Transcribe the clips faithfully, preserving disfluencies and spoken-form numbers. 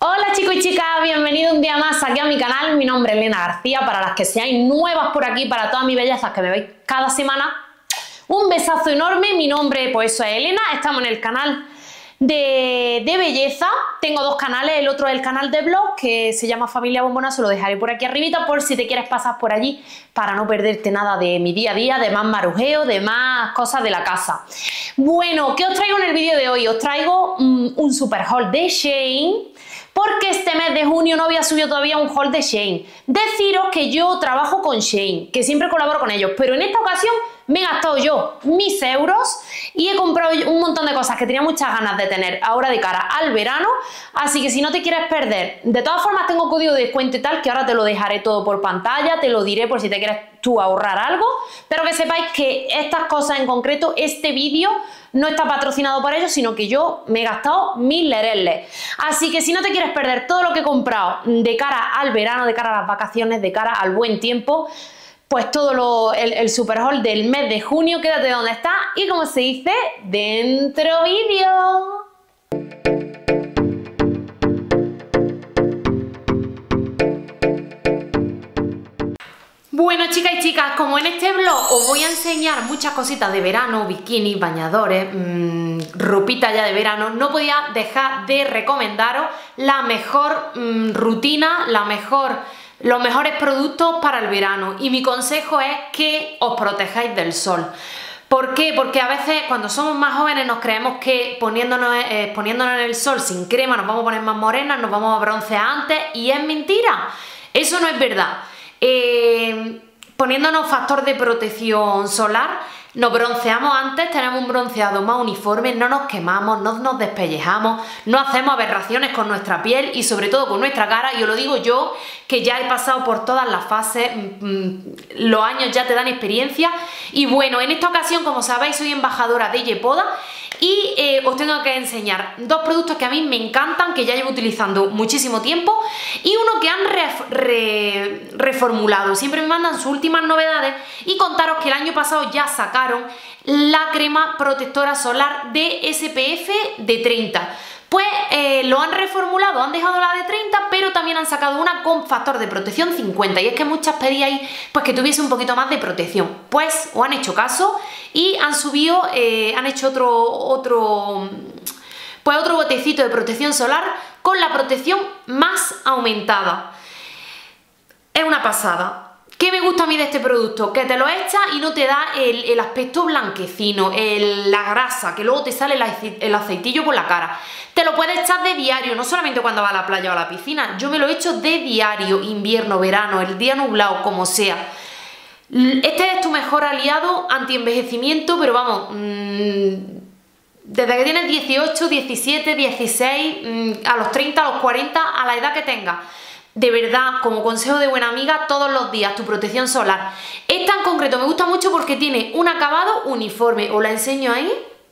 Hola chicos y chicas, bienvenidos un día más aquí a mi canal. Mi nombre es Elena García, para las que seáis nuevas por aquí, para todas mis bellezas que me veis cada semana, un besazo enorme. Mi nombre, pues eso es Elena, estamos en el canal de, de belleza. Tengo dos canales, el otro es el canal de blog que se llama Familia Bombona, se lo dejaré por aquí arribita por si te quieres pasar por allí para no perderte nada de mi día a día, de más marujeo, de más cosas de la casa. Bueno, ¿qué os traigo en el vídeo de hoy? Os traigo um, un super haul de Shein, porque este mes de junio no había subido todavía un haul de Shein. Deciros que yo trabajo con Shein, que siempre colaboro con ellos, pero en esta ocasión me he gastado yo mis euros y he comprado un montón de cosas que tenía muchas ganas de tener ahora de cara al verano, así que si no te quieres perder, de todas formas tengo código de descuento y tal, que ahora te lo dejaré todo por pantalla, te lo diré por si te quieres tú ahorrar algo, pero que sepáis que estas cosas en concreto, este vídeo no está patrocinado por ellos, sino que yo me he gastado mil lereles. Así que si no te quieres perder todo lo que he comprado de cara al verano, de cara a las vacaciones, de cara al buen tiempo, pues todo lo, el, el super haul del mes de junio, quédate donde está y, como se dice, dentro vídeo. Bueno, chicas y chicas, como en este blog os voy a enseñar muchas cositas de verano, bikinis, bañadores, mmm, ropita ya de verano, no podía dejar de recomendaros la mejor mmm, rutina, la mejor, los mejores productos para el verano. Y mi consejo es que os protejáis del sol. ¿Por qué? Porque a veces cuando somos más jóvenes nos creemos que poniéndonos, eh, poniéndonos en el sol sin crema nos vamos a poner más morenas, nos vamos a broncear antes, y es mentira. Eso no es verdad. Eh, poniéndonos factor de protección solar, nos bronceamos antes, tenemos un bronceado más uniforme, no nos quemamos, no nos despellejamos, no hacemos aberraciones con nuestra piel y sobre todo con nuestra cara. Y os lo digo yo, que ya he pasado por todas las fases, mmm, los años ya te dan experiencia. Y bueno, en esta ocasión, como sabéis, soy embajadora de Yepoda y eh, os tengo que enseñar dos productos que a mí me encantan, que ya llevo utilizando muchísimo tiempo, y uno que han re, re, reformulado. Siempre me mandan sus últimas novedades, y contaros que el año pasado ya sacaron la crema protectora solar de S P F de treinta. Pues eh, lo han reformulado, han dejado la de treinta, pero también han sacado una con factor de protección cincuenta, y es que muchas pedíais pues que tuviese un poquito más de protección. Pues os han hecho caso y han subido, eh, han hecho otro, otro, pues otro botecito de protección solar con la protección más aumentada. Es una pasada. ¿Qué me gusta a mí de este producto? Que te lo echas y no te da el, el aspecto blanquecino, el, la grasa, que luego te sale el, el aceitillo por la cara. Te lo puedes echar de diario, no solamente cuando vas a la playa o a la piscina. Yo me lo he hecho de diario, invierno, verano, el día nublado, como sea. Este es tu mejor aliado anti-envejecimiento, pero vamos, mmm, desde que tienes dieciocho, diecisiete, dieciséis, mmm, a los treinta, a los cuarenta, a la edad que tengas. De verdad, como consejo de buena amiga, todos los días tu protección solar. Esta en concreto me gusta mucho porque tiene un acabado uniforme. Os la enseño ahí.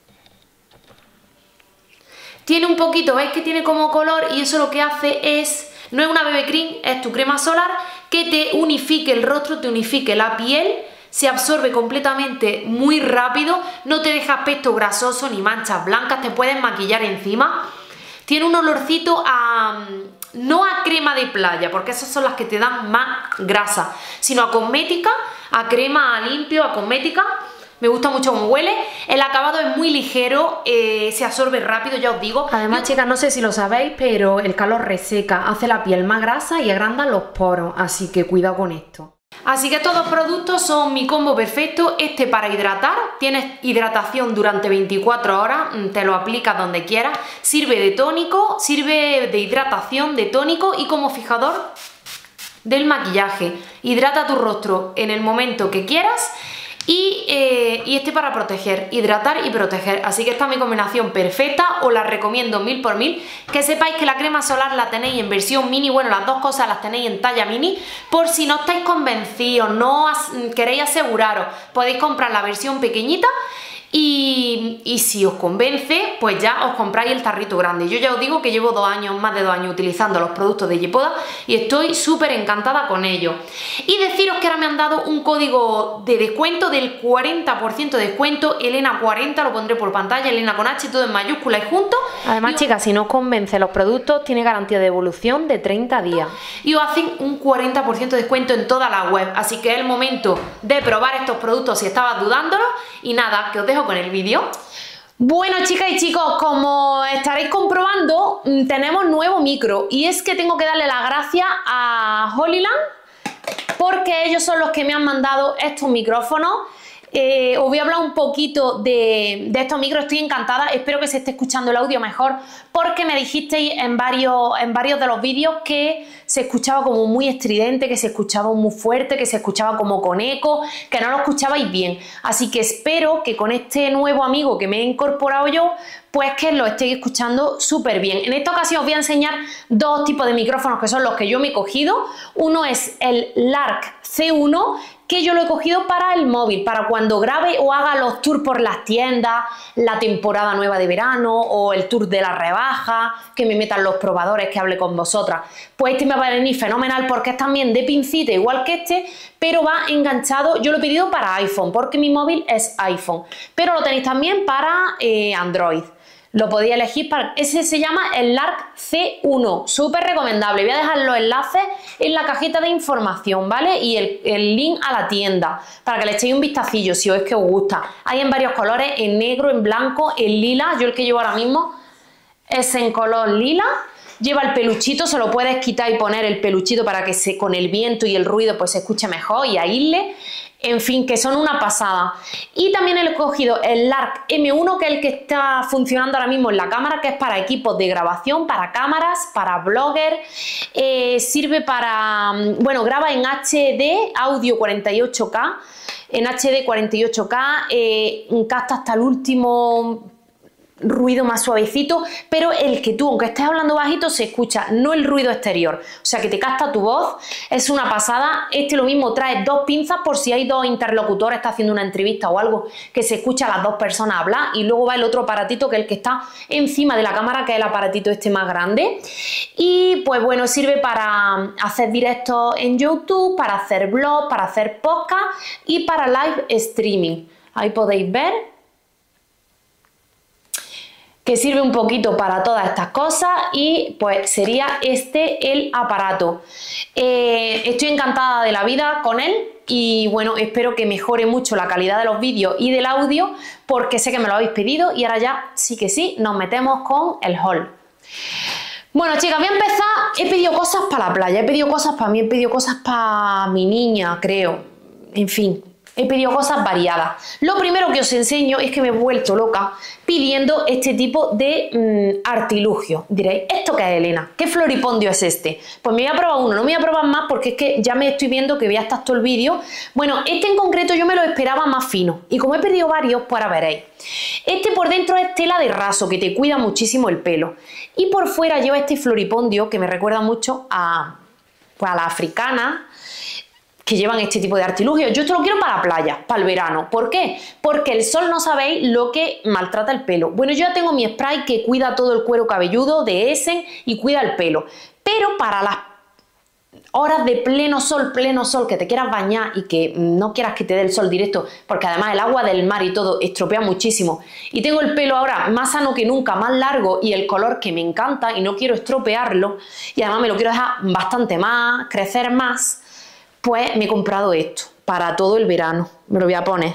Tiene un poquito, ¿veis que tiene como color? Y eso lo que hace es, no es una B B cream, es tu crema solar que te unifique el rostro, te unifique la piel, se absorbe completamente muy rápido, no te deja aspecto grasoso ni manchas blancas, te puedes maquillar encima. Tiene un olorcito a... no a crema de playa, porque esas son las que te dan más grasa, sino a cosmética, a crema, a limpio, a cosmética. Me gusta mucho cómo huele. El acabado es muy ligero, eh, se absorbe rápido, ya os digo. Además, chicas, no sé si lo sabéis, pero el calor reseca, hace la piel más grasa y agranda los poros, así que cuidado con esto. Así que estos dos productos son mi combo perfecto. Este para hidratar, tienes hidratación durante veinticuatro horas, te lo aplicas donde quieras, sirve de tónico, sirve de hidratación, de tónico y como fijador del maquillaje. Hidrata tu rostro en el momento que quieras. Y, eh, y este para proteger, hidratar y proteger. Así que esta es mi combinación perfecta, os la recomiendo mil por mil. Que sepáis que la crema solar la tenéis en versión mini, bueno, las dos cosas las tenéis en talla mini. Por si no estáis convencidos, no as queréis aseguraros, podéis comprar la versión pequeñita y, y si os convence, pues ya os compráis el tarrito grande. Yo ya os digo que llevo dos años, más de dos años utilizando los productos de Yepoda y estoy súper encantada con ellos. Y deciros que ahora me han dado un código de descuento del cuarenta por ciento de descuento, Elena cuarenta, lo pondré por pantalla, Elena con H, todo en mayúscula y junto. Además, y chicas, si no os convence los productos, tiene garantía de devolución de treinta días. Y os hacen un cuarenta por ciento de descuento en toda la web, así que es el momento de probar estos productos si estabas dudándolo. Y nada, que os dejo con el vídeo. Bueno, chicas y chicos, como estaréis comprobando, tenemos nuevo micro y es que tengo que darle las gracias a Holyland porque ellos son los que me han mandado estos micrófonos. Eh, os voy a hablar un poquito de, de estos micros, estoy encantada, espero que se esté escuchando el audio mejor porque me dijisteis en varios, en varios de los vídeos que se escuchaba como muy estridente, que se escuchaba muy fuerte, que se escuchaba como con eco, que no lo escuchabais bien, así que espero que con este nuevo amigo que me he incorporado yo, pues que lo estéis escuchando súper bien. En esta ocasión os voy a enseñar dos tipos de micrófonos que son los que yo me he cogido. Uno es el Lark C uno, que yo lo he cogido para el móvil, para cuando grabe o haga los tours por las tiendas, la temporada nueva de verano o el tour de la rebaja, que me metan los probadores, que hable con vosotras. Pues este me va a venir fenomenal porque es también de pincita igual que este, pero va enganchado. Yo lo he pedido para iPhone porque mi móvil es iPhone, pero lo tenéis también para eh, Android. Lo podéis elegir para... Ese se llama el Lark C uno, súper recomendable. Voy a dejar los enlaces en la cajita de información, ¿vale? Y el, el link a la tienda, para que le echéis un vistacillo si os es que os gusta. Hay en varios colores, en negro, en blanco, en lila. Yo el que llevo ahora mismo es en color lila. Lleva el peluchito, se lo puedes quitar y poner el peluchito para que se, con el viento y el ruido pues se escuche mejor y aísle. En fin, que son una pasada. Y también he cogido el Lark M uno, que es el que está funcionando ahora mismo en la cámara, que es para equipos de grabación, para cámaras, para bloggers. Eh, sirve para, bueno, graba en H D, audio cuarenta y ocho K, en H D cuarenta y ocho K, eh, capta hasta el último ruido más suavecito, pero el que tú, aunque estés hablando bajito, se escucha, no el ruido exterior, o sea que te capta tu voz, es una pasada. Este lo mismo trae dos pinzas por si hay dos interlocutores, está haciendo una entrevista o algo, que se escucha a las dos personas hablar, y luego va el otro aparatito que es el que está encima de la cámara, que es el aparatito este más grande. Y pues bueno, sirve para hacer directos en YouTube, para hacer vlogs, para hacer podcast y para live streaming. Ahí podéis ver que sirve un poquito para todas estas cosas y pues sería este el aparato. Eh, estoy encantada de la vida con él y bueno, espero que mejore mucho la calidad de los vídeos y del audio porque sé que me lo habéis pedido y ahora ya sí que sí, nos metemos con el haul. Bueno, chicas, voy a empezar. He pedido cosas para la playa, he pedido cosas para mí, he pedido cosas para mi niña, creo. En fin, he pedido cosas variadas. Lo primero que os enseño es que me he vuelto loca pidiendo este tipo de mmm, artilugio. Diréis, ¿esto qué es, Elena? ¿Qué floripondio es este? Pues me voy a probar uno, no me voy a probar más porque es que ya me estoy viendo que voy a estar todo el vídeo. Bueno, este en concreto yo me lo esperaba más fino y como he pedido varios, pues ahora veréis. Este por dentro es tela de raso que te cuida muchísimo el pelo y por fuera lleva este floripondio que me recuerda mucho a, pues a la africana, que llevan este tipo de artilugios. Yo esto lo quiero para la playa, para el verano. ¿Por qué? Porque el sol no sabéis lo que maltrata el pelo. Bueno, yo ya tengo mi spray que cuida todo el cuero cabelludo de Essen y cuida el pelo. Pero para las horas de pleno sol, pleno sol, que te quieras bañar y que no quieras que te dé el sol directo, porque además el agua del mar y todo estropea muchísimo. Y tengo el pelo ahora más sano que nunca, más largo y el color que me encanta y no quiero estropearlo. Y además me lo quiero dejar bastante más, crecer más. Pues me he comprado esto para todo el verano. Me lo voy a poner.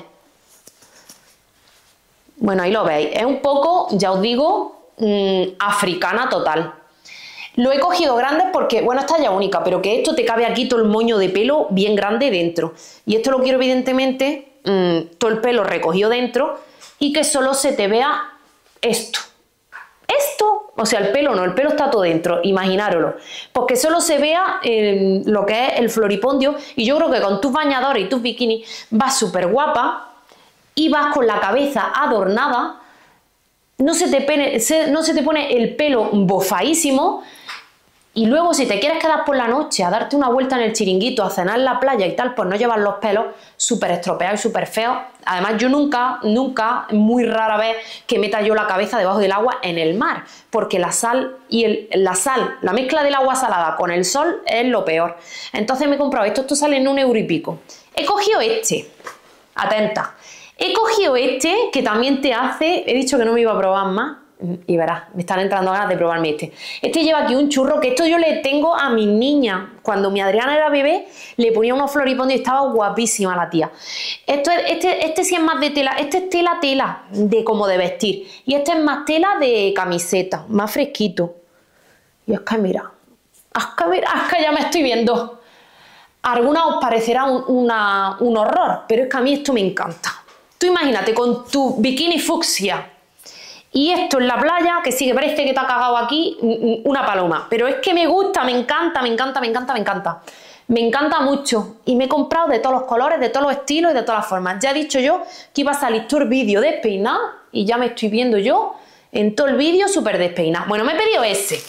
Bueno, ahí lo veis. Es un poco, ya os digo, mmm, africana total. Lo he cogido grande porque, bueno, esta ya única, pero que esto te cabe aquí todo el moño de pelo bien grande dentro. Y esto lo quiero, evidentemente, mmm, todo el pelo recogido dentro y que solo se te vea esto. Esto, o sea, el pelo no, el pelo está todo dentro, imaginároslo, porque solo se vea eh, lo que es el floripondio y yo creo que con tus bañadores y tus bikinis vas súper guapa y vas con la cabeza adornada, no se te pone, se, no se te pone el pelo bofaísimo Y luego si te quieres quedar por la noche a darte una vuelta en el chiringuito, a cenar en la playa y tal, pues no llevas los pelos súper estropeados y súper feos. Además yo nunca, nunca, muy rara vez que meta yo la cabeza debajo del agua en el mar, porque la sal y el, la sal, la mezcla del agua salada con el sol es lo peor. Entonces me he comprado esto, esto sale en un euro y pico. He cogido este, atenta, he cogido este que también te hace, he dicho que no me iba a probar más, y verás, me están entrando ganas de probarme este. Este lleva aquí un churro, que esto yo le tengo a mis niñas. Cuando mi Adriana era bebé, le ponía unos floripondios y estaba guapísima la tía. Esto es, este, este sí es más de tela, este es tela, tela, de como de vestir. Y este es más tela de camiseta, más fresquito. Y es que mira, es que mira, es que ya me estoy viendo. A algunas os parecerá un, una, un horror, pero es que a mí esto me encanta. Tú imagínate con tu bikini fucsia y esto en la playa, que sí que parece que te ha cagado aquí una paloma, pero es que me gusta, me encanta, me encanta, me encanta, me encanta. Me encanta mucho y me he comprado de todos los colores, de todos los estilos y de todas las formas. Ya he dicho yo que iba a salir todo el vídeo despeinado y ya me estoy viendo yo en todo el vídeo súper despeinado. Bueno, me he pedido ese,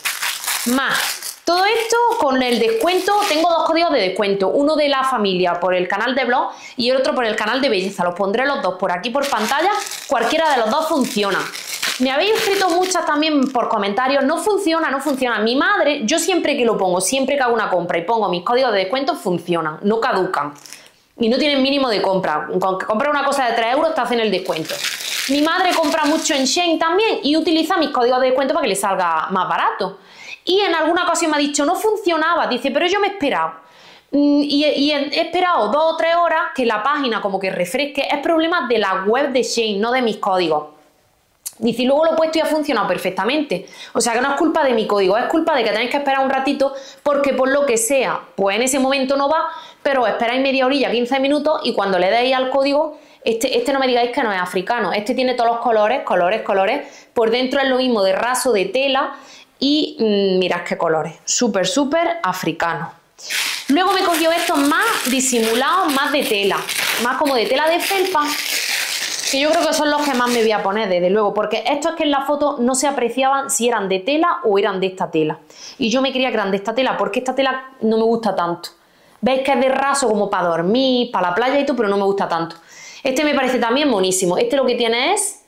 más todo esto con el descuento. Tengo dos códigos de descuento, uno de la familia por el canal de blog y el otro por el canal de belleza. Los pondré los dos por aquí por pantalla, cualquiera de los dos funciona. Me habéis escrito muchas también por comentarios, no funciona, no funciona. Mi madre, yo siempre que lo pongo, siempre que hago una compra y pongo mis códigos de descuento, funcionan, no caducan. Y no tienen mínimo de compra. Con que compra una cosa de tres euros te hacen el descuento. Mi madre compra mucho en Shein también y utiliza mis códigos de descuento para que le salga más barato. Y en alguna ocasión me ha dicho, no funcionaba, dice, pero yo me he esperado. Y, y he esperado dos o tres horas que la página como que refresque. Es problema de la web de Shein, no de mis códigos. Dice, y luego lo he puesto y ha funcionado perfectamente. O sea que no es culpa de mi código, es culpa de que tenéis que esperar un ratito porque por lo que sea, pues en ese momento no va, pero esperáis media horilla, quince minutos y cuando le deis al código, este, este no me digáis que no es africano. Este tiene todos los colores, colores, colores. Por dentro es lo mismo de raso de tela y mmm, mirad qué colores. Súper, súper africano. Luego me cogió estos más disimulados, más de tela, más como de tela de felpa, que yo creo que son los que más me voy a poner, desde luego, porque esto es que en la foto no se apreciaban si eran de tela o eran de esta tela. Y yo me quería que eran de esta tela, porque esta tela no me gusta tanto. Veis que es de raso como para dormir, para la playa y todo, pero no me gusta tanto. Este me parece también monísimo. Este lo que tiene es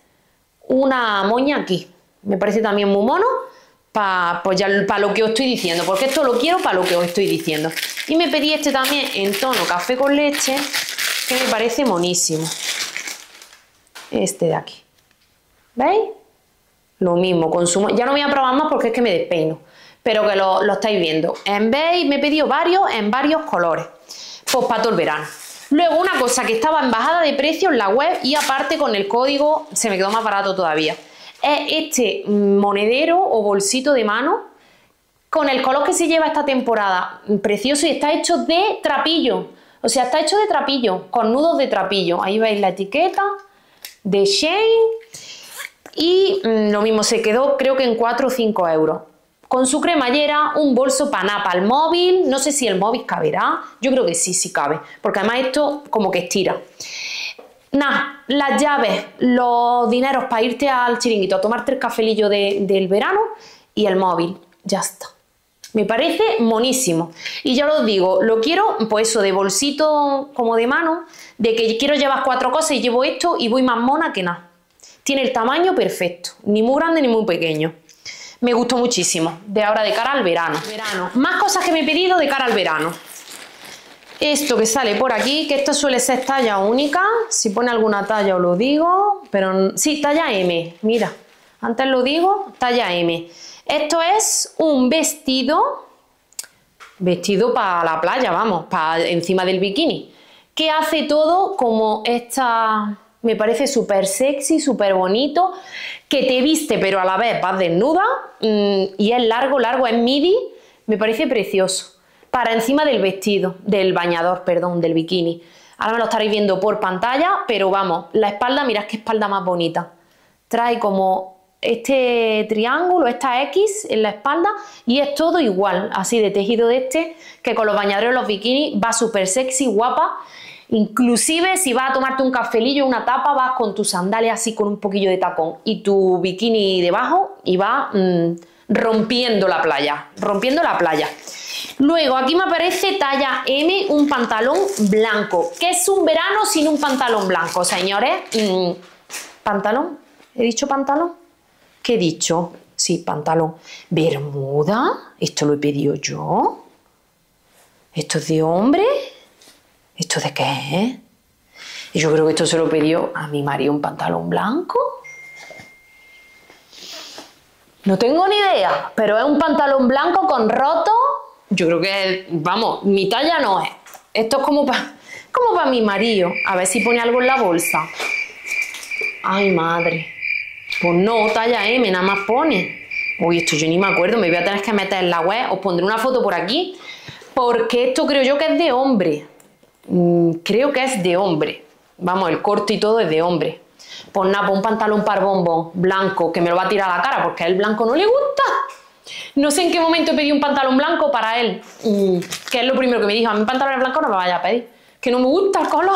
una moña aquí. Me parece también muy mono para pues pa lo que os estoy diciendo, porque esto lo quiero para lo que os estoy diciendo. Y me pedí este también en tono café con leche, que me parece monísimo. Este de aquí, ¿veis? Lo mismo, consumo. Ya no voy a probar más porque es que me despeino, pero que lo, lo estáis viendo. En veis, me he pedido varios en varios colores, pues para todo el verano. Luego una cosa que estaba en bajada de precio en la web y aparte con el código se me quedó más barato todavía. Es este monedero o bolsito de mano con el color que se lleva esta temporada, precioso, y está hecho de trapillo. O sea, está hecho de trapillo, con nudos de trapillo. Ahí veis la etiqueta de Shein y mmm, lo mismo, se quedó creo que en cuatro o cinco euros. Con su cremallera, un bolso panapa, el móvil, no sé si el móvil caberá, yo creo que sí, sí cabe, porque además esto como que estira. Nada, las llaves, los dineros para irte al chiringuito a tomarte el cafelillo de, del verano y el móvil, ya está. Me parece monísimo. Y ya os digo, lo quiero, pues eso, de bolsito como de mano, de que quiero llevar cuatro cosas y llevo esto y voy más mona que nada. Tiene el tamaño perfecto, ni muy grande ni muy pequeño. Me gustó muchísimo, de ahora de cara al verano. verano. Más cosas que me he pedido de cara al verano. Esto que sale por aquí, que esto suele ser talla única. Si pone alguna talla os lo digo, pero sí, talla eme, mira. Antes lo digo, talla eme. Esto es un vestido, vestido para la playa, vamos, para encima del bikini, que hace todo como esta, me parece súper sexy, súper bonito, que te viste pero a la vez vas desnuda mmm, y es largo, largo, es midi, me parece precioso, para encima del vestido, del bañador, perdón, del bikini. Ahora me lo estaréis viendo por pantalla, pero vamos, la espalda, mirad qué espalda más bonita. Trae como este triángulo, esta X en la espalda y es todo igual, así de tejido de este, que con los bañadores, los bikinis, va súper sexy, guapa. Inclusive si vas a tomarte un cafelillo, una tapa, vas con tus sandalias así con un poquillo de tacón y tu bikini debajo y va mmm, rompiendo la playa, rompiendo la playa. Luego aquí me aparece talla eme, un pantalón blanco. ¿Qué es un verano sin un pantalón blanco, señores? Mm, ¿Pantalón? ¿He dicho pantalón? ¿Qué he dicho? Sí, pantalón. ¿Bermuda? ¿Esto lo he pedido yo? ¿Esto es de hombre? ¿Esto de qué es? Yo creo que esto se lo pidió a mi marido, un pantalón blanco. No tengo ni idea, pero es un pantalón blanco con roto. Yo creo que, vamos, mi talla no es. Esto es como para como para mi marido. A ver si pone algo en la bolsa. Ay, madre. Pues no, talla eme, nada más pone. Uy, esto yo ni me acuerdo, me voy a tener que meter en la web. Os pondré una foto por aquí. Porque esto creo yo que es de hombre. Mm, creo que es de hombre. Vamos, el corte y todo es de hombre. Pues nada, pues un pantalón par bombón blanco que me lo va a tirar a la cara porque a él blanco no le gusta. No sé en qué momento pedí un pantalón blanco para él, mm, que es lo primero que me dijo. A mí pantalón blanco no me vaya a pedir, que no me gusta el color.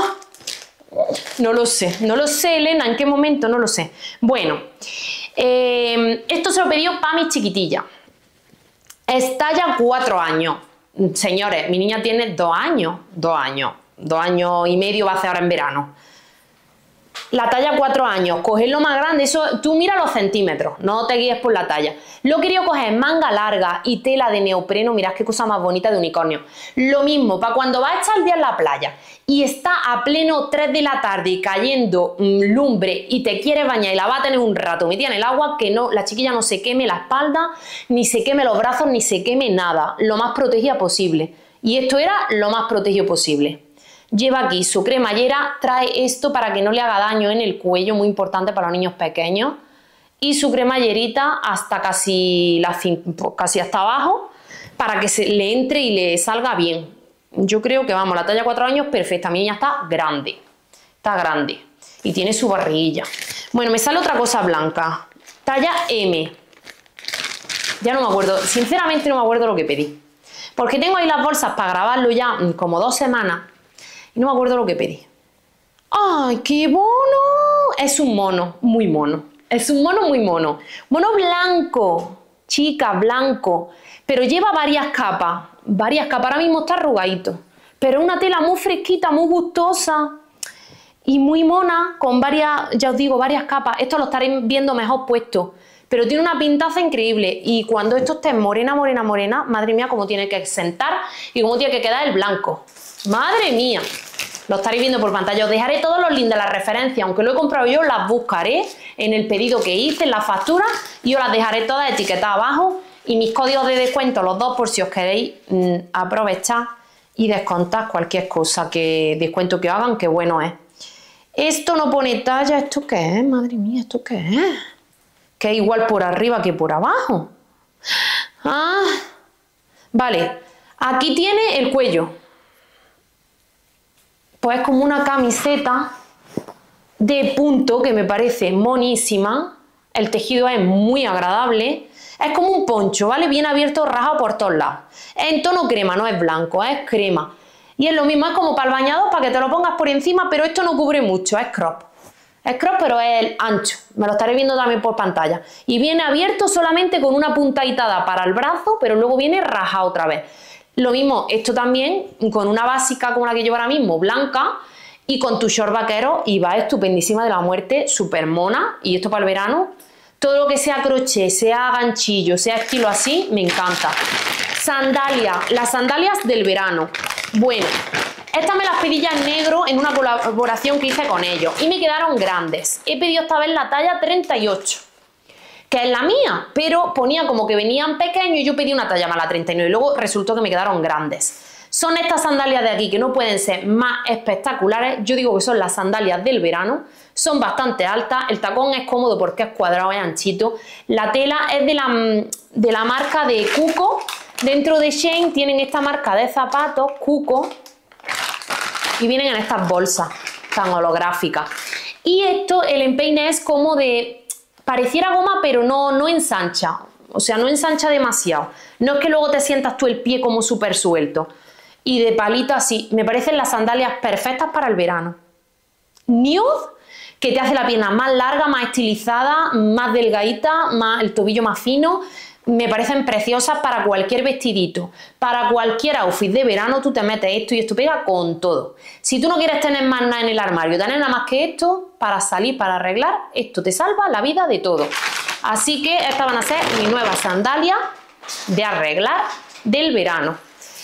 No lo sé, no lo sé, Elena, en qué momento, no lo sé. Bueno, eh, esto se lo pidió para mi chiquitilla. Es talla cuatro años. Señores, mi niña tiene dos años, dos años, dos años y medio va a hacer ahora en verano. La talla cuatro años, cogerlo más grande, eso tú mira los centímetros, no te guíes por la talla. Lo he querido coger manga larga y tela de neopreno, mirad qué cosa más bonita de unicornio. Lo mismo, para cuando vas a echar el día en la playa y está a pleno tres de la tarde cayendo mmm, lumbre y te quieres bañar y la vas a tener un rato metida en el agua, que no, la chiquilla no se queme la espalda, ni se queme los brazos, ni se queme nada, lo más protegida posible. Y esto era lo más protegido posible. Lleva aquí su cremallera, trae esto para que no le haga daño en el cuello, muy importante para los niños pequeños, y su cremallerita hasta casi, la, casi hasta abajo para que se le entre y le salga bien. Yo creo que vamos, la talla cuatro años perfecta, mi niña está grande, está grande y tiene su barriguilla. Bueno, me sale otra cosa blanca, talla eme, ya no me acuerdo, sinceramente no me acuerdo lo que pedí, porque tengo ahí las bolsas para grabarlo ya como dos semanas. Y no me acuerdo lo que pedí. ¡Ay, qué mono! Es un mono, muy mono. Es un mono muy mono. Mono blanco, chica, blanco. Pero lleva varias capas. Varias capas. Ahora mismo está arrugadito. Pero es una tela muy fresquita, muy gustosa. Y muy mona, con varias, ya os digo, varias capas. Esto lo estaréis viendo mejor puesto. Pero tiene una pintaza increíble. Y cuando esto esté morena, morena, morena, madre mía, cómo tiene que sentar y cómo tiene que quedar el blanco. ¡Madre mía! Lo estaréis viendo por pantalla. Os dejaré todos los links de la referencia. Aunque lo he comprado yo, las buscaré en el pedido que hice, en la factura. Y os las dejaré todas etiquetadas abajo. Y mis códigos de descuento, los dos, por si os queréis mmm, aprovechar y descontar cualquier cosa, que descuento que hagan, que bueno es. Esto no pone talla. ¿Esto qué es? Madre mía, ¿esto qué es? Que es igual por arriba que por abajo. Ah, vale. Aquí tiene el cuello. Pues es como una camiseta de punto que me parece monísima. El tejido es muy agradable. Es como un poncho, ¿vale? Bien abierto, rajado por todos lados. Es en tono crema, no es blanco, es crema. Y es lo mismo, es como para el bañador, para que te lo pongas por encima, pero esto no cubre mucho, es crop. Es crop, pero es el ancho. Me lo estaré viendo también por pantalla. Y viene abierto solamente con una puntadita para el brazo, pero luego viene rajado otra vez. Lo mismo, esto también con una básica como la que llevo ahora mismo, blanca, y con tu short vaquero, y va estupendísima de la muerte, súper mona. Y esto para el verano, todo lo que sea crochet, sea ganchillo, sea estilo así, me encanta. Sandalias, las sandalias del verano. Bueno, estas me las pedí ya en negro en una colaboración que hice con ellos y me quedaron grandes. He pedido esta vez la talla treinta y ocho. Que es la mía, pero ponía como que venían pequeños y yo pedí una talla más, la treinta y nueve, y luego resultó que me quedaron grandes. Son estas sandalias de aquí que no pueden ser más espectaculares. Yo digo que son las sandalias del verano, son bastante altas, el tacón es cómodo porque es cuadrado, es anchito. La tela es de la, de la marca de Cuco. Dentro de Shein tienen esta marca de zapatos, Cuco, y vienen en estas bolsas tan holográficas. Y esto, el empeine es como de... pareciera goma, pero no, no ensancha. O sea, no ensancha demasiado. No es que luego te sientas tú el pie como súper suelto. Y de palito así. Me parecen las sandalias perfectas para el verano. Nude, que te hace la pierna más larga, más estilizada, más delgadita, más, el tobillo más fino. me parecen preciosas para cualquier vestidito, para cualquier outfit de verano. Tú te metes esto y esto pega con todo. Si tú no quieres tener más nada en el armario, tener nada más que esto, para salir, para arreglar, esto te salva la vida de todo. Así que estas van a ser mis nuevas sandalias de arreglar del verano.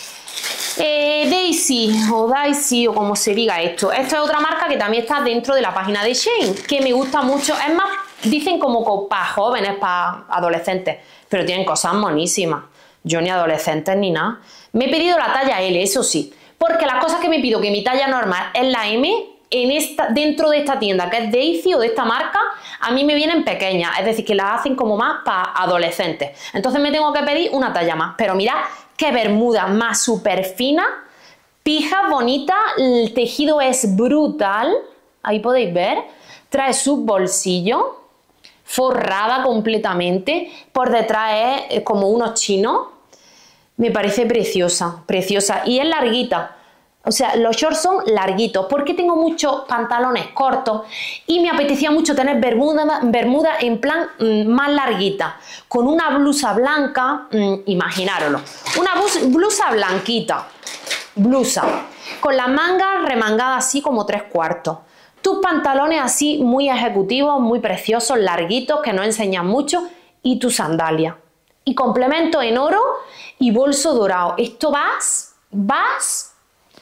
Eh, Daisy o Daisy o como se diga esto. Esto es otra marca que también está dentro de la página de Shein, que me gusta mucho. Es más, dicen como para jóvenes, para adolescentes, pero tienen cosas monísimas. Yo ni adolescentes ni nada. Me he pedido la talla L, eso sí, porque las cosas que me pido que mi talla normal es la M, en esta, dentro de esta tienda que es Daisy o de esta marca, a mí me vienen pequeñas, es decir, que las hacen como más para adolescentes. Entonces me tengo que pedir una talla más. Pero mirad qué bermuda más súper fina, pija bonita, el tejido es brutal, ahí podéis ver, trae su bolsillo, forrada completamente, por detrás es como unos chinos, me parece preciosa, preciosa, y es larguita, o sea, los shorts son larguitos, porque tengo muchos pantalones cortos y me apetecía mucho tener bermuda, bermuda en plan mmm, más larguita, con una blusa blanca, mmm, imaginároslo, una blusa blanquita, blusa, con las mangas remangadas así como tres cuartos. Tus pantalones así muy ejecutivos, muy preciosos, larguitos, que no enseñan mucho, y tus sandalias. Y complemento en oro y bolso dorado. Esto vas, vas,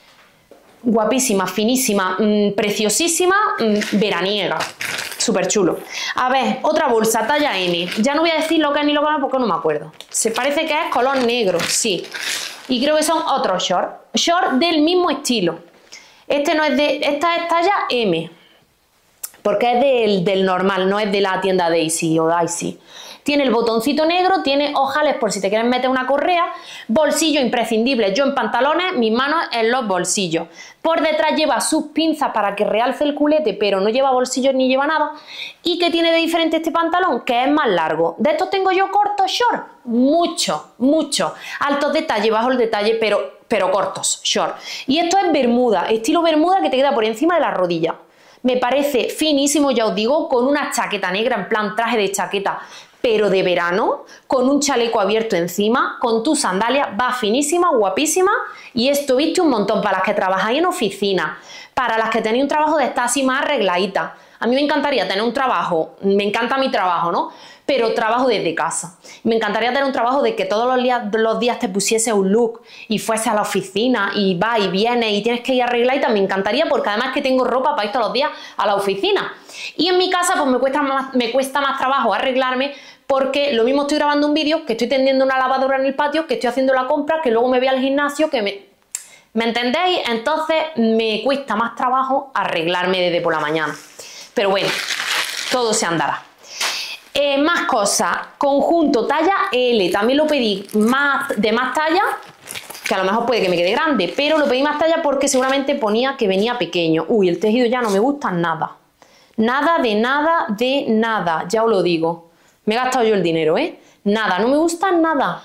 guapísima, finísima, mmm, preciosísima, mmm, veraniega. Súper chulo. A ver, otra bolsa, talla M. Ya no voy a decir lo que es ni lo que no, porque no me acuerdo. Se parece que es color negro, sí. Y creo que son otros shorts. Shorts del mismo estilo. Este no es de, esta es talla M, porque es del, del normal, no es de la tienda Daisy o Daisy. Tiene el botoncito negro, tiene ojales por si te quieres meter una correa, bolsillo imprescindible. Yo en pantalones, mis manos en los bolsillos. Por detrás lleva sus pinzas para que realce el culete, pero no lleva bolsillos ni lleva nada. ¿Y qué tiene de diferente este pantalón? Que es más largo. ¿De estos tengo yo cortos short? Mucho, mucho. Altos detalle, bajo el detalle, pero... pero cortos, short. Y esto es bermuda, estilo bermuda que te queda por encima de la rodilla. Me parece finísimo, ya os digo, con una chaqueta negra, en plan traje de chaqueta, pero de verano, con un chaleco abierto encima, con tus sandalias, va finísima, guapísima. Y esto viste un montón para las que trabajáis en oficina, para las que tenéis un trabajo de estar así más arregladita. A mí me encantaría tener un trabajo, me encanta mi trabajo, ¿no? Pero trabajo desde casa. Me encantaría tener un trabajo de que todos los días, los días te pusiese un look y fuese a la oficina y va y viene y tienes que ir arregladita. Me encantaría, porque además que tengo ropa para ir todos los días a la oficina. Y en mi casa pues me cuesta más, me cuesta más trabajo arreglarme, porque lo mismo estoy grabando un vídeo, que estoy tendiendo una lavadora en el patio, que estoy haciendo la compra, que luego me voy al gimnasio, que me... ¿Me entendéis? Entonces me cuesta más trabajo arreglarme desde por la mañana. Pero bueno, todo se andará. Eh, más cosas, conjunto talla L, también lo pedí más, de más talla, que a lo mejor puede que me quede grande, pero lo pedí más talla porque seguramente ponía que venía pequeño. Uy, el tejido ya no me gusta nada, nada de nada de nada, ya os lo digo, me he gastado yo el dinero, ¿eh? Nada, no me gusta nada.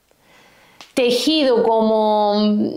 Tejido como,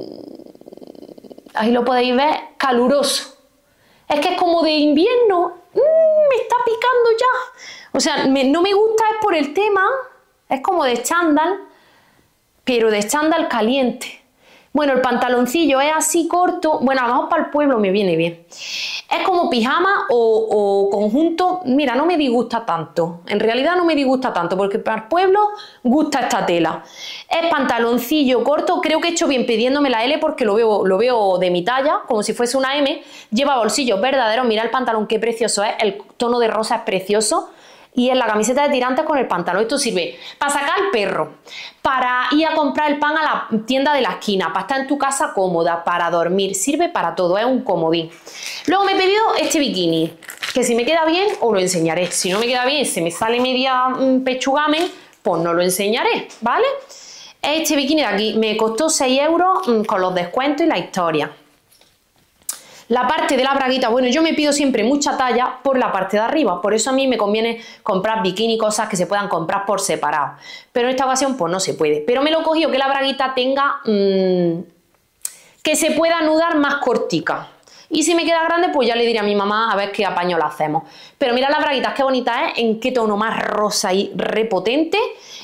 ahí lo podéis ver, caluroso, es que es como de invierno, mm, me está picando ya. O sea, me, no me gusta es por el tema, es como de chándal, pero de chándal caliente. Bueno, el pantaloncillo es así corto, bueno, a lo mejor para el pueblo me viene bien. Es como pijama o, o conjunto, mira, no me disgusta tanto, en realidad no me disgusta tanto, porque para el pueblo gusta esta tela. Es pantaloncillo corto, creo que he hecho bien pidiéndome la L porque lo veo, lo veo de mi talla, como si fuese una M, lleva bolsillos verdaderos, mira el pantalón qué precioso es, el tono de rosa es precioso. Y en la camiseta de tirantes con el pantalón. Esto sirve para sacar al perro, para ir a comprar el pan a la tienda de la esquina, para estar en tu casa cómoda, para dormir. Sirve para todo, es un comodín. Luego me he pedido este bikini, que si me queda bien os lo enseñaré. Si no me queda bien, se me sale media mmm, pechugamen, pues no lo enseñaré, ¿vale? Este bikini de aquí me costó seis euros mmm, con los descuentos y la historia. La parte de la braguita, bueno, yo me pido siempre mucha talla por la parte de arriba, por eso a mí me conviene comprar bikini, cosas que se puedan comprar por separado, pero en esta ocasión pues no se puede, pero me lo he cogido que la braguita tenga, mmm, que se pueda anudar más cortica, y si me queda grande pues ya le diré a mi mamá a ver qué apaño la hacemos. Pero mirad las braguitas, qué bonita es, en qué tono más rosa y repotente,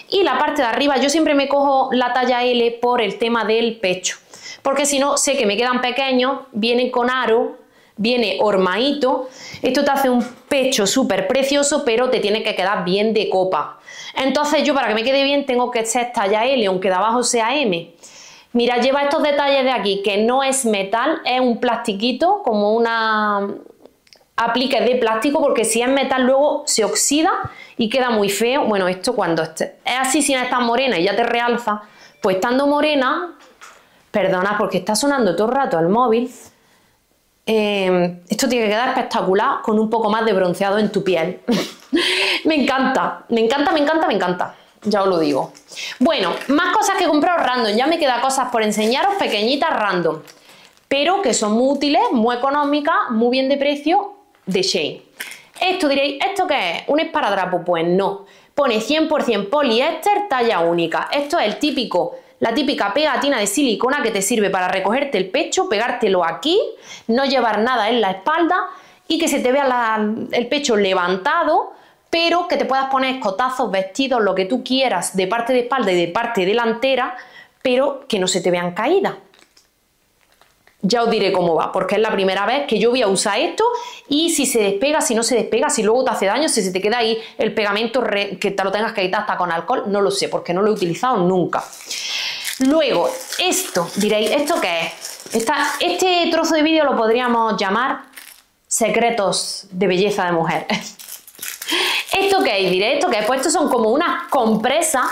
Y la parte de arriba, yo siempre me cojo la talla L por el tema del pecho, porque si no sé que me quedan pequeños, vienen con aro, viene hormadito, esto te hace un pecho súper precioso, pero te tiene que quedar bien de copa. Entonces yo para que me quede bien tengo que ser talla L, aunque de abajo sea M. Mira, lleva estos detalles de aquí, que no es metal, es un plastiquito, como una aplique de plástico, porque si es metal luego se oxida y queda muy feo. Bueno, esto cuando esté, es así, si no estás morena y ya te realza, pues estando morena, perdona porque está sonando todo el rato el móvil, eh, esto tiene que quedar espectacular con un poco más de bronceado en tu piel. Me encanta, me encanta, me encanta, me encanta. Ya os lo digo. Bueno, más cosas que he comprado random. Ya me quedan cosas por enseñaros pequeñitas random, pero que son muy útiles, muy económicas, muy bien de precio, de Shein. Esto diréis, ¿esto qué es? ¿Un esparadrapo? Pues no. Pone cien por cien poliéster, talla única. Esto es el típico, la típica pegatina de silicona que te sirve para recogerte el pecho, pegártelo aquí, no llevar nada en la espalda y que se te vea la, el pecho levantado, pero que te puedas poner escotazos, vestidos, lo que tú quieras, de parte de espalda y de parte delantera, pero que no se te vean caídas. Ya os diré cómo va, porque es la primera vez que yo voy a usar esto y si se despega, si no se despega, si luego te hace daño, si se te queda ahí el pegamento re, que te lo tengas que quitar hasta con alcohol, no lo sé, porque no lo he utilizado nunca. Luego, esto, diréis, ¿esto qué es? Esta, este trozo de vídeo lo podríamos llamar secretos de belleza de mujer. ¿Esto qué es? Diré, ¿esto qué es? Pues estos son como unas compresas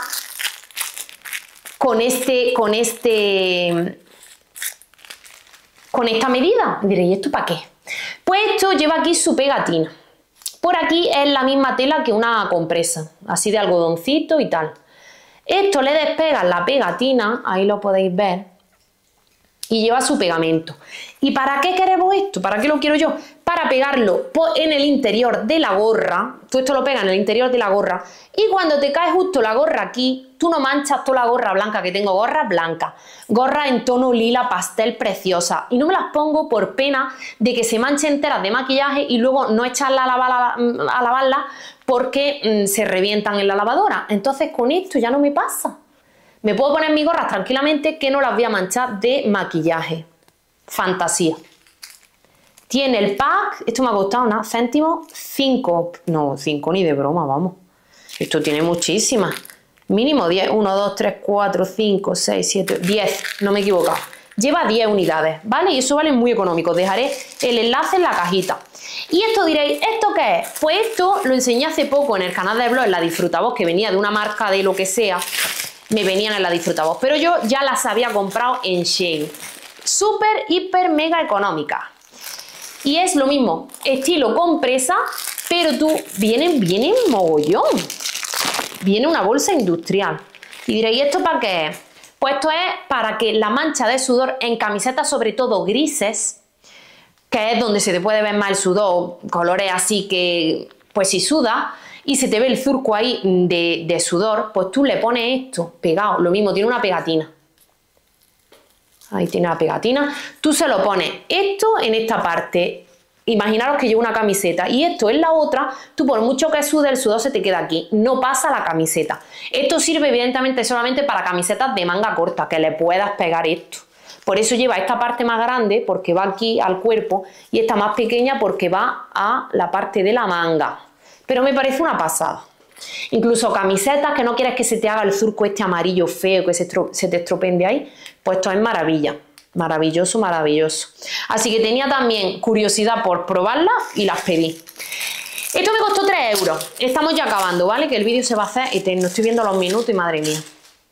con este, con este, con esta medida. Diréis, ¿y esto para qué? Pues esto lleva aquí su pegatina. Por aquí es la misma tela que una compresa, así de algodoncito y tal. Esto le despegas la pegatina, ahí lo podéis ver, y lleva su pegamento. ¿Y para qué queremos esto? ¿Para qué lo quiero yo? Para pegarlo en el interior de la gorra. Tú esto lo pegas en el interior de la gorra y cuando te cae justo la gorra aquí, tú no manchas toda la gorra blanca, que tengo gorra blanca, gorra en tono lila pastel preciosa, y no me las pongo por pena de que se manche enteras de maquillaje y luego no echarla a, lavar, a lavarla porque mmm, se revientan en la lavadora. Entonces con esto ya no me pasa. Me puedo poner mis gorras tranquilamente que no las voy a manchar de maquillaje. Fantasía. Tiene el pack, esto me ha costado nada, céntimos, cinco, no, cinco ni de broma, vamos. Esto tiene muchísimas. Mínimo diez, uno, dos, tres, cuatro, cinco, seis, siete, diez, no me he equivocado. Lleva diez unidades, ¿vale? Y eso vale muy económico. Dejaré el enlace en la cajita. Y esto diréis, ¿esto qué es? Pues esto lo enseñé hace poco en el canal de blog, en la Disfrutavoz, que venía de una marca de lo que sea. Me venían en la Disfrutavoz, pero yo ya las había comprado en Shein. Súper, hiper, mega económica. Y es lo mismo, estilo compresa, pero tú, vienen, vienen mogollón. Viene una bolsa industrial. Y diréis, ¿y esto para qué es? Pues esto es para que la mancha de sudor en camisetas, sobre todo grises, que es donde se te puede ver más el sudor, colores así que, pues si suda, y se te ve el surco ahí de, de sudor, pues tú le pones esto pegado, lo mismo, tiene una pegatina. Ahí tiene la pegatina. Tú se lo pones esto en esta parte. Imaginaros que llevo una camiseta y esto en la otra, tú por mucho que sude, el sudor se te queda aquí. No pasa la camiseta. Esto sirve evidentemente solamente para camisetas de manga corta, que le puedas pegar esto. Por eso lleva esta parte más grande, porque va aquí al cuerpo, y esta más pequeña porque va a la parte de la manga. Pero me parece una pasada. Incluso camisetas que no quieres que se te haga el surco este amarillo feo, que se, se te estropeen de ahí, pues esto es maravilla, maravilloso, maravilloso. Así que tenía también curiosidad por probarlas y las pedí. Esto me costó tres euros, estamos ya acabando, ¿vale? Que el vídeo se va a hacer eterno, estoy viendo los minutos y madre mía.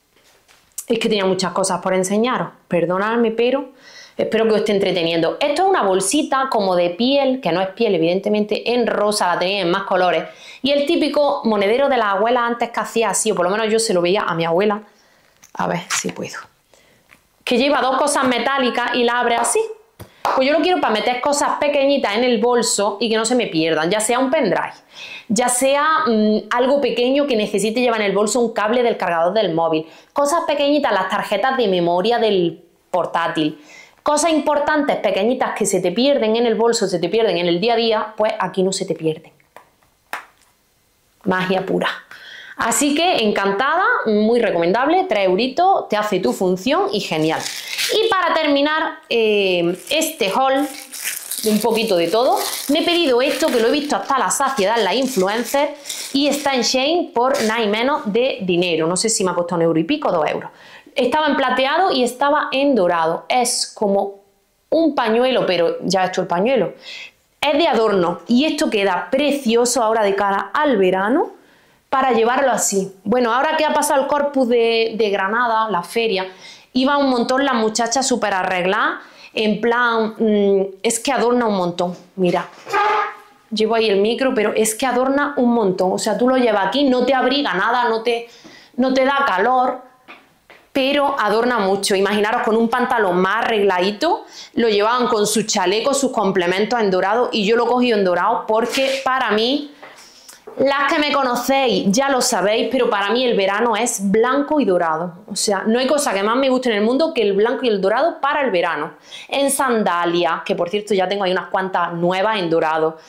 Es que tenía muchas cosas por enseñaros, perdonadme, pero espero que os esté entreteniendo. Esto es una bolsita como de piel, que no es piel, evidentemente, en rosa, la tenía en más colores. Y el típico monedero de la abuela antes que hacía así, o por lo menos yo se lo veía a mi abuela. A ver si puedo. Que lleva dos cosas metálicas y la abre así. Pues yo lo quiero para meter cosas pequeñitas en el bolso y que no se me pierdan, ya sea un pendrive, ya sea mmm, algo pequeño que necesite llevar en el bolso, un cable del cargador del móvil, cosas pequeñitas, las tarjetas de memoria del portátil. Cosas importantes, pequeñitas, que se te pierden en el bolso, se te pierden en el día a día, pues aquí no se te pierden. Magia pura. Así que encantada, muy recomendable, tres euritos, te hace tu función y genial. Y para terminar eh, este haul, un poquito de todo, me he pedido esto que lo he visto hasta la saciedad en la influencer y está en Shein por nada y menos de dinero. No sé si me ha costado un euro y pico, dos euros. Estaba en plateado y estaba en dorado. Es como un pañuelo, pero ya he hecho el pañuelo. Es de adorno y esto queda precioso ahora de cara al verano para llevarlo así. Bueno, ahora que ha pasado el Corpus de, de Granada, la feria, iba un montón las muchachas súper arregladas, en plan, mmm, es que adorna un montón. Mira, llevo ahí el micro, pero es que adorna un montón. O sea, tú lo llevas aquí, no te abriga nada, no te, no te da calor, pero adorna mucho. Imaginaros con un pantalón más arregladito, lo llevaban con sus chalecos, sus complementos en dorado, y yo lo he cogido en dorado porque para mí, las que me conocéis ya lo sabéis, pero para mí el verano es blanco y dorado. O sea, no hay cosa que más me guste en el mundo que el blanco y el dorado para el verano. En sandalias, que por cierto ya tengo ahí unas cuantas nuevas en dorado.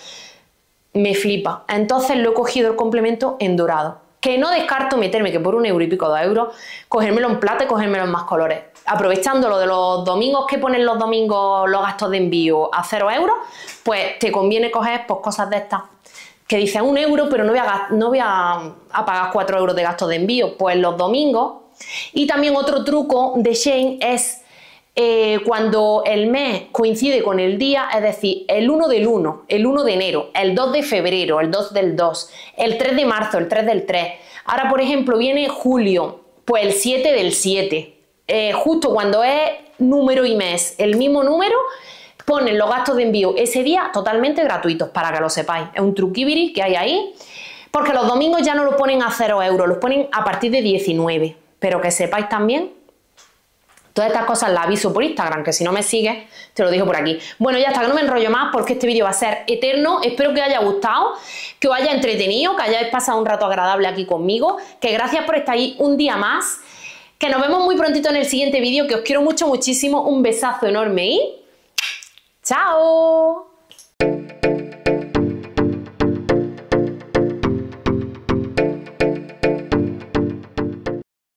Me flipa. Entonces lo he cogido el complemento en dorado. Que no descarto meterme, que por un euro y pico, dos euros, cogérmelo en plata y cogérmelo en más colores. Aprovechando lo de los domingos que ponen los domingos los gastos de envío a cero euros, pues te conviene coger pues, cosas de estas que dicen un euro, pero no voy, a, no voy a, a pagar cuatro euros de gastos de envío, pues los domingos. Y también otro truco de Shein es eh, cuando el mes coincide con el día, es decir, el uno del uno, el uno de enero, el dos de febrero, el dos del dos, el tres de marzo, el tres del tres. Ahora, por ejemplo, viene julio, pues el siete del siete. Eh, justo cuando es número y mes, el mismo número, ponen los gastos de envío ese día totalmente gratuitos, para que lo sepáis. Es un truquibiri que hay ahí, porque los domingos ya no lo ponen a cero euros, los ponen a partir de diecinueve. Pero que sepáis también, todas estas cosas las aviso por Instagram, que si no me sigues, te lo digo por aquí. Bueno, ya está, que no me enrollo más, porque este vídeo va a ser eterno. Espero que os haya gustado, que os haya entretenido, que hayáis pasado un rato agradable aquí conmigo, que gracias por estar ahí un día más, que nos vemos muy prontito en el siguiente vídeo, que os quiero mucho, muchísimo, un besazo enorme y... ¡chao!